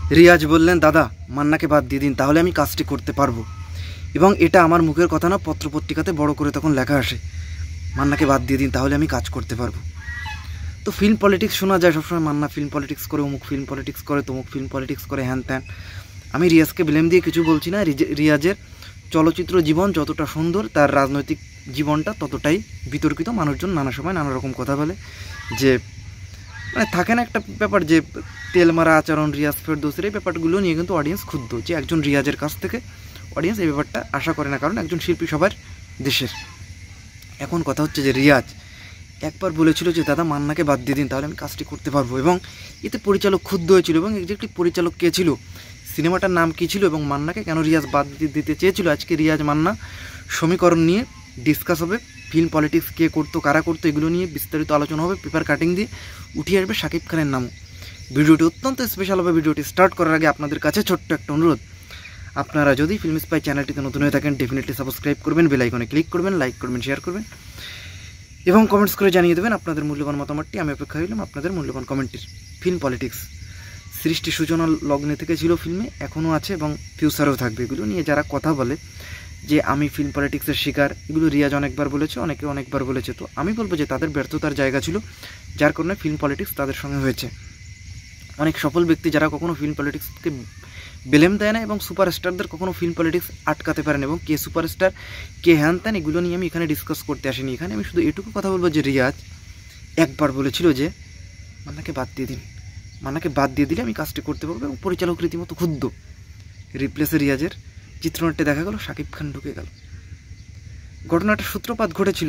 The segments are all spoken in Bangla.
রিয়াজ বললেন, দাদা মান্নাকে বাদ দিয়ে দিন, তাহলে আমি কাজটি করতে পারবো। এবং এটা আমার মুখের কথা না, পত্রপত্রিকাতে বড় করে তখন লেখা আসে, মান্নাকে বাদ দিয়ে দিন, তাহলে আমি কাজ করতে পারবো। তো ফিল্ম পলিটিক্স শোনা যায় সবসময়, মান্না ফিল্ম পলিটিক্স করে, অমুক ফিল্ম পলিটিক্স করে, তমুক ফিল্ম পলিটিক্স করে, হ্যান ত্যান। আমি রিয়াজকে ব্লেম দিয়ে কিছু বলছি না। রিয়াজের চলচ্চিত্র জীবন যতটা সুন্দর, তার রাজনৈতিক জীবনটা ততটাই বিতর্কিত। মানুষজন নানা সময় নানা রকম কথা বলে, যে মানে থাকে না একটা ব্যাপার, যে তেল মারা আচরণ রিয়াজ ফেরদৌসের, এই ব্যাপারগুলো নিয়ে কিন্তু অডিয়েন্স ক্ষুব্ধ, যে একজন রিয়াজের কাছ থেকে অডিয়েন্স এই ব্যাপারটা আশা করে না, কারণ একজন শিল্পী সবার দেশের। এখন কথা হচ্ছে যে রিয়াজ একবার বলেছিল যে দাদা মান্নাকে বাদ দিয়ে দিন, তাহলে আমি কাজটি করতে পারবো, এবং এতে পরিচালক ক্ষুব্ধ হয়েছিল। এবং এক্স্যাক্টলি পরিচালক কে ছিল, সিনেমাটার নাম কী ছিল, এবং মান্নাকে কেন রিয়াজ বাদ দিতে চেয়েছিল, আজকে রিয়াজ মান্না সমীকরণ নিয়ে ডিসকাস হবে। ফিল্ম পলিটিক্স কে করতো, কারা করতো, এগুলো নিয়ে বিস্তারিত আলোচনা হবে। পেপার কাটিং দিয়ে উঠিয়ে আসবে শাকিব খানের নামও। ভিডিওটি অত্যন্ত স্পেশাল হবে। ভিডিওটি স্টার্ট করার আগে আপনাদের কাছে ছোট্ট একটা অনুরোধ, আপনারা যদি ফিল্ম স্পাই চ্যানেলটিতে নতুন হয়ে থাকেন, ডেফিনেটলি সাবস্ক্রাইব করবেন, বেল আইকনে ক্লিক করবেন, লাইক করবেন, শেয়ার করবেন এবং কমেন্টস করে জানিয়ে দেবেন আপনাদের মূল্যবান মতামতটি। আমি অপেক্ষা হইলাম আপনাদের মূল্যবান কমেন্টের। ফিল্ম পলিটিক্স সৃষ্টি সূচনা লগ্নে থেকে ছিল ফিল্মে, এখনও আছে এবং ফিউচারেও থাকবে। এগুলো নিয়ে যারা কথা বলে যে আমি ফিল্ম পলিটিক্সের শিকার, এগুলো রিয়াজ অনেকবার বলেছে, অনেকে অনেকবার বলেছে। তো আমি বলবো যে তাদের ব্যর্থতার জায়গা ছিল, যার কারণে ফিল্ম পলিটিক্স তাদের সঙ্গে হয়েছে। অনেক সফল ব্যক্তি যারা কখনো ফিল্ম পলিটিক্সকে ব্লেম দেয় না, এবং সুপারস্টারদের কখনো ফিল্ম পলিটিক্স আটকাতে পারেন, এবং কে সুপারস্টার কে হ্যান ত্যান, এগুলো নিয়ে আমি এখানে ডিসকাস করতে আসিনি। এখানে আমি শুধু এটুকু কথা বলবো যে রিয়াজ একবার বলেছিল যে মান্নাকে বাদ দিয়ে দিন, মান্নাকে বাদ দিয়ে দিলে আমি কাজটি করতে পারবো, এবং পরিচালক রীতিমতো ক্ষুব্ধ। রিপ্লেসে রিয়াজের চিত্রনাট্যে দেখা গেল শাকিব খান ঢুকে গেল। ঘটনাটার সূত্রপাত ঘটেছিল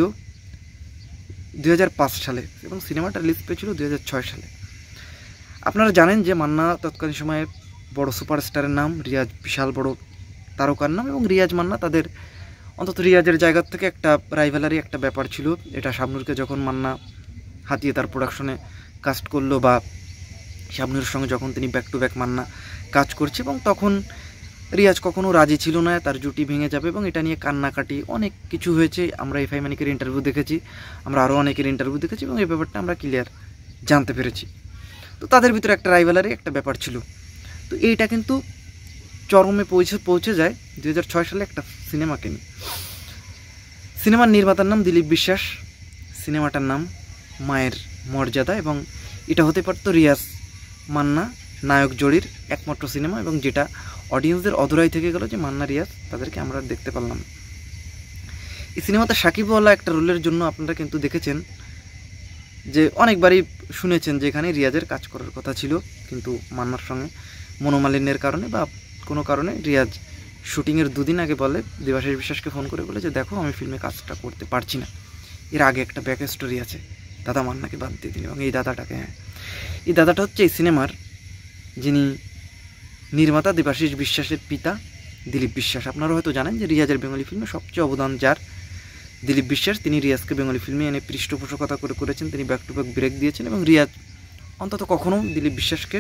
2005 সালে, এবং সিনেমাটা রিলিজ পেয়েছিল 2006 সালে। আপনারা জানেন যে মান্না তৎকালীন সময়ে বড় সুপারস্টারের নাম, রিয়াজ বিশাল বড় তারকার নাম, এবং রিয়াজ মান্না তাদের অন্তত রিয়াজের জায়গা থেকে একটা রাইভালারি একটা ব্যাপার ছিল। এটা শাবনূরকে যখন মান্না হাতিয়ে তার প্রোডাকশনে কাস্ট করলো, বা শাবনূরের সঙ্গে যখন তিনি ব্যাক টু ব্যাক মান্না কাজ করছে, এবং তখন রিয়াজ কখনো রাজি ছিল না, তার জুটি ভেঙে যাবে, এবং এটা নিয়ে কান্নাকাটি অনেক কিছু হয়েছে। আমরা এফআই মানিকের ইন্টারভিউ দেখেছি, আমরা আরও অনেকের ইন্টারভিউ দেখেছি, এবং এই ব্যাপারটা আমরা ক্লিয়ার জানতে পেরেছি। তো তাদের ভিতরে একটা রাইভালারি একটা ব্যাপার ছিল। তো এইটা কিন্তু চরমে পৌঁছে যায় 2006 সালে একটা সিনেমাকে নিয়ে। সিনেমার নির্মাতার নাম দিলীপ বিশ্বাস, সিনেমাটার নাম মায়ের মর্যাদা, এবং এটা হতে পারতো রিয়াজ মান্না নায়ক জোড়ির একমাত্র সিনেমা, এবং যেটা অডিয়েন্সদের অধরাই থেকে গেল যে মান্না রিয়াজ তাদেরকে আমরা দেখতে পারলাম। এই সিনেমাতে সাকিবওয়ালা একটা রোলের জন্য আপনারা কিন্তু দেখেছেন যে অনেকবারই শুনেছেন যে এখানে রিয়াজের কাজ করার কথা ছিল, কিন্তু মান্নার সঙ্গে মনোমালিন্যের কারণে বা কোনো কারণে রিয়াজ শুটিংয়ের 2 দিন আগে বলে, দেবাশিস বিশ্বাসকে ফোন করে বলে যে দেখো আমি ফিল্মে কাজটা করতে পারছি না। এর আগে একটা ব্যাক স্টোরি আছে, দাদা মান্নাকে বাদ দিয়ে দিন। এবং এই দাদাটাকে, এই দাদাটা হচ্ছে এই সিনেমার যিনি নির্মাতা, দেবাশিস বিশ্বাসের পিতা দিলীপ বিশ্বাস। আপনারা হয়তো জানেন যে রিয়াজের বেঙ্গলি ফিল্মে সবচেয়ে অবদান যার, দিলীপ বিশ্বাস। তিনি রিয়াজকে বেঙ্গলি ফিল্মে এনে পৃষ্ঠপোষকতা করেছেন, তিনি ব্যাক টু ব্যাক ব্রেক দিয়েছেন, এবং রিয়াজ অন্তত কখনও দিলীপ বিশ্বাসকে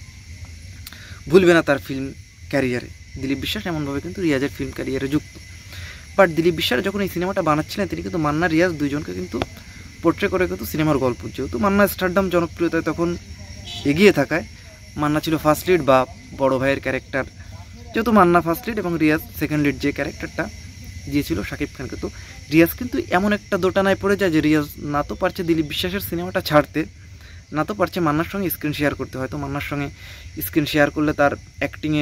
ভুলবে না তার ফিল্ম ক্যারিয়ারে। দিলীপ বিশ্বাস এমনভাবে কিন্তু রিয়াজের ফিল্ম ক্যারিয়ারে যুক্ত। বাট দিলীপ বিশ্বাস যখন এই সিনেমাটা বানাচ্ছিলেন, তিনি কিন্তু মান্না রিয়াজ দুইজনকে কিন্তু পোর্ট্রে করে কিন্তু সিনেমার গল্প, যেহেতু মান্না স্টারডাম জনপ্রিয়তায় তখন এগিয়ে থাকায়, মান্না ছিল ফার্স্ট লিড বা বড় ভাইয়ের ক্যারেক্টার, যেহেতু মান্না ফার্স্ট লিড এবং রিয়াজ সেকেন্ড লিড, যে ক্যারেক্টারটা দিয়েছিল শাকিব খানকে। তো রিয়াজ কিন্তু এমন একটা দোটানায় পড়ে যায় যে রিয়াজ না তো পারছে দিলীপ বিশ্বাসের সিনেমাটা ছাড়তে, না তো পারছে মান্নার সঙ্গে স্ক্রিন শেয়ার করতে। হয়তো মান্নার সঙ্গে স্ক্রিন শেয়ার করলে তার অ্যাক্টিংয়ে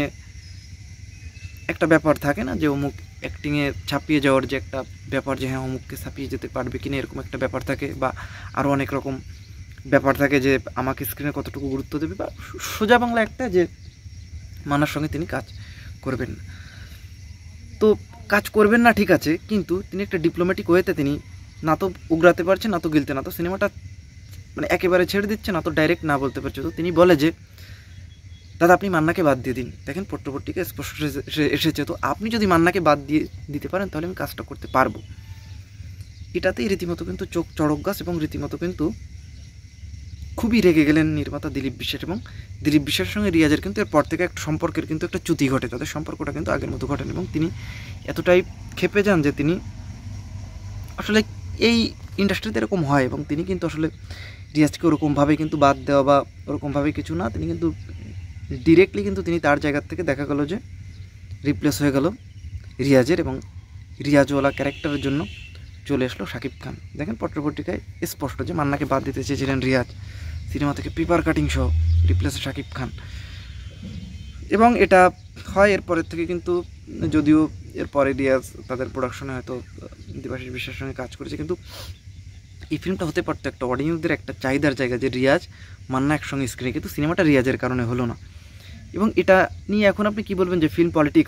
একটা ব্যাপার থাকে না, যে অমুক অ্যাক্টিংয়ে ছাপিয়ে যাওয়ার যে একটা ব্যাপার, যে হ্যাঁ অমুককে ছাপিয়ে যেতে পারবে কিনা, এরকম একটা ব্যাপার থাকে, বা আরও অনেক রকম ব্যাপার থাকে, যে আমাকে স্ক্রিনে কতটুকু গুরুত্ব দেবে, বা সোজা বাংলা একটা যে মান্নার সঙ্গে তিনি কাজ করবেন না। তো কাজ করবেন না ঠিক আছে, কিন্তু তিনি একটা ডিপ্লোম্যাটিক ওয়েতে তিনি না তো উগরাতে পারছে, না তো গিলতে, না তো সিনেমাটা মানে একেবারে ছেড়ে দিচ্ছে, না তো ডাইরেক্ট না বলতে পারছে। তো তিনি বলে যে দাদা আপনি মান্নাকে বাদ দিয়ে দিন। দেখেন পত্রপত্রিকা স্পষ্ট এসেছে, তো আপনি যদি মান্নাকে বাদ দিয়ে দিতে পারেন তাহলে আমি কাজটা করতে পারবো। এটাতেই রীতিমতো কিন্তু চোখ চড়ক গাছ, এবং রীতিমতো কিন্তু খুবই রেগে গেলেন নির্মাতা দিলীপ বিশ্বাস। এবং দিলীপ বিশ্বাসের সঙ্গে রিয়াজের কিন্তু এরপর থেকে একটা সম্পর্কের কিন্তু একটা চ্যুতি ঘটে, তাদের সম্পর্কটা কিন্তু আগের মতো ঘটেন, এবং তিনি এতটাই ক্ষেপে যান যে তিনি আসলে এই ইন্ডাস্ট্রিতে এরকম হয়, এবং তিনি কিন্তু আসলে রিয়াজকে ওরকমভাবে কিন্তু বাদ দেওয়া বা ওরকমভাবে কিছু না, তিনি কিন্তু ডিরেক্টলি কিন্তু তিনি তার জায়গার থেকে দেখা গেল যে রিপ্লেস হয়ে গেল রিয়াজের, এবং রিয়াজওয়ালা ক্যারেক্টারের জন্য চলে আসলো শাকিব খান। দেখেন পত্রপত্রিকায় স্পষ্ট যে মান্নাকে বাদ দিতে চেয়েছিলেন রিয়াজ, সিনেমা থেকে পেপার কাটিং সহ রিপ্লেসে শাকিব খান। এবং এটা হয় এরপরের থেকে, কিন্তু যদিও এরপরে রিয়াজ তাদের প্রোডাকশনে হয়তো দেবাশিস বিশ্বাসের সঙ্গে কাজ করেছে, কিন্তু এই ফিল্মটা হতে পারতো একটা অডিয়েন্সদের একটা চাহিদার জায়গা যে রিয়াজ মান্না একসঙ্গে স্ক্রিনে, কিন্তু সিনেমাটা রিয়াজের কারণে হলো না। এবং এটা নিয়ে এখন আপনি কি বলবেন যে ফিল্ম পলিটিক্স,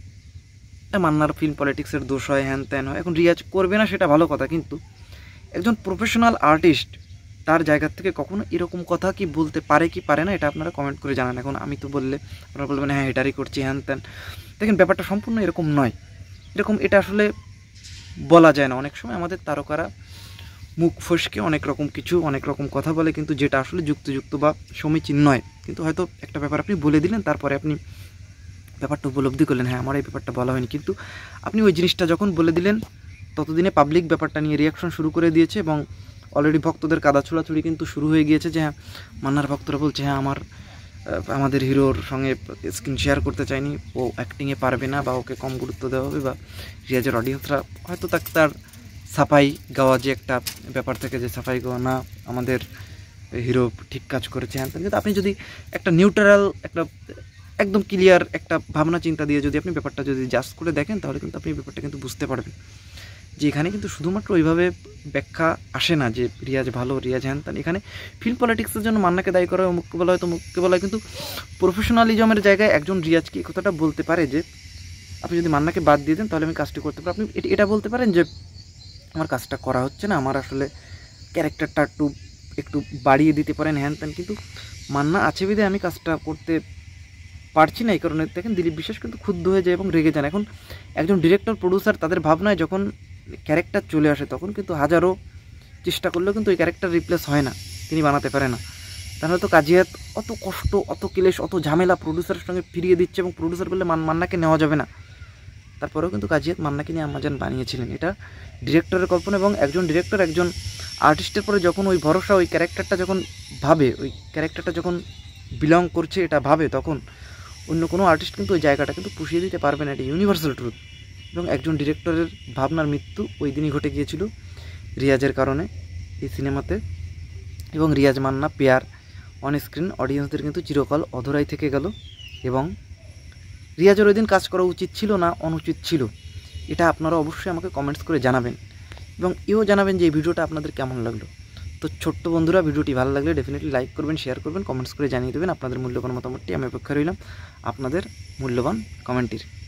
মান্নার ফিল্ম পলিটিক্সের দোষ হয়, হ্যান ত্যান হয়। এখন রিয়াজ করবে না সেটা ভালো কথা, কিন্তু একজন প্রফেশনাল আর্টিস্ট তার জায়গা থেকে কখনো এরকম কথা কি বলতে পারে কি পারে না, এটা আপনারা কমেন্ট করে জানান। এখন আমি তো বললে আপনারা বলবেন হ্যাঁ এটারই করছি হ্যান ত্যান। দেখেন ব্যাপারটা সম্পূর্ণ এরকম নয়, এটা আসলে বলা যায় না। অনেক সময় আমাদের তারকারা মুখ ফসকে অনেক রকম কথা বলে, কিন্তু যেটা আসলে যুক্তিযুক্ত বা সমীচীন নয়। কিন্তু হয়তো একটা ব্যাপার আপনি বলে দিলেন, তারপরে আপনি ব্যাপারটা উপলব্ধি করলেন, হ্যাঁ আমার এই ব্যাপারটা বলা হয়নি, কিন্তু আপনি ওই জিনিসটা যখন বলে দিলেন ততদিনে পাবলিক ব্যাপারটা নিয়ে রিয়াকশন শুরু করে দিয়েছে, এবং অলরেডি ভক্তদের কাদা ছোড়াছুড়ি কিন্তু শুরু হয়ে গিয়েছে যে হ্যাঁ মান্নার ভক্তরা বলছে হ্যাঁ আমাদের হিরোর সঙ্গে স্ক্রিন শেয়ার করতে চায়নি, ও অ্যাক্টিংয়ে পারবে না, বা ওকে কম গুরুত্ব দেওয়া হবে, বা রিয়াজের অডিয়েন্সরা হয়তো তার সাফাই গাওয়া যে একটা ব্যাপার থেকে যে সাফাই গাওয়া না, আমাদের হিরো ঠিক কাজ করেছে হ্যাঁ। কিন্তু আপনি যদি একটা নিউট্রাল একটা একদম ক্লিয়ার একটা ভাবনা চিন্তা দিয়ে যদি আপনি ব্যাপারটা যদি জাস্ট করে দেখেন, তাহলে কিন্তু আপনি ব্যাপারটা কিন্তু বুঝতে পারবেন যে এখানে কিন্তু শুধুমাত্র ওইভাবে ব্যাখ্যা আসে না যে রিয়াজ ভালো, রিয়াজ হ্যান ত্যান। এখানে ফিল্ম পলিটিক্সের জন্য মান্নাকে দায়ী করা হয়, মুখকে বলা হয় তো মুখকে বলা হয়, কিন্তু প্রফেশনালিজমের জায়গায় একজন রিয়াজকে এই কথাটা বলতে পারে যে আপনি যদি মান্নাকে বাদ দিয়ে দেন তাহলে আমি কাজটি করতে পারি। আপনি এটা বলতে পারেন যে আমার কাজটা করা হচ্ছে না, আমার আসলে ক্যারেক্টারটা একটু বাড়িয়ে দিতে পারেন হ্যান ত্যান, কিন্তু মান্না আছে বিধে আমি কাজটা করতে পারছি না। এই কারণে দেখেন দিলীপ বিশ্বাস কিন্তু ক্ষুব্ধ হয়ে যায় এবং রেগে যান। এখন একজন ডিরেক্টর প্রডিউসার তাদের ভাবনায় যখন ক্যারেক্টার চলে আসে, তখন কিন্তু হাজারো চেষ্টা করলেও কিন্তু ওই ক্যারেক্টার রিপ্লেস হয় না, তিনি বানাতে পারে না। তাহলে তো কাজিয়াত অত কষ্ট, অত ক্লেশ, অত ঝামেলা প্রডিউসারের সঙ্গে ফিরিয়ে দিচ্ছে, এবং প্রডিউসার বললে মান্নাকে নেওয়া যাবে না, তারপরেও কিন্তু কাজিয়াত মান্নাকে নিয়ে আমাজান বানিয়েছিলেন। এটা ডিরেক্টরের কল্পনা, এবং একজন ডিরেক্টর একজন আর্টিস্টের পরে যখন ওই ভরসা ওই ক্যারেক্টারটা যখন ভাবে, ওই ক্যারেক্টারটা যখন বিলং করছে এটা ভাবে, তখন অন্য কোনো আর্টিস্ট কিন্তু ওই জায়গাটা কিন্তু পুষিয়ে দিতে পারবে না, এটা ইউনিভার্সাল ট্রুথ। এবং একজন ডিরেক্টরের ভাবনার মৃত্যু ওই দিনই ঘটে গিয়েছিল রিয়াজের কারণে এই সিনেমাতে, এবং Riaz Manna pair on screen অডিয়েন্সদের কিন্তু চিরকাল অধরাই থেকে গেল। এবং রিয়াজের ওই দিন কাজ করা উচিত ছিল না অনুচিত ছিল, এটা আপনারা অবশ্যই আমাকে কমেন্টস করে জানাবেন, এবং এও জানাবেন যে এই ভিডিওটা আপনাদের কেমন লাগলো। তো ছোট্ট বন্ধুরা, ভিডিওটি ভালো লাগলে ডেফিনেটলি লাইক করবেন, শেয়ার করবেন, কমেন্টস করে জানিয়ে দেবেন আপনাদের মূল্যবান মতামতটি। আমি অপেক্ষা রইলাম আপনাদের মূল্যবান কমেন্টের।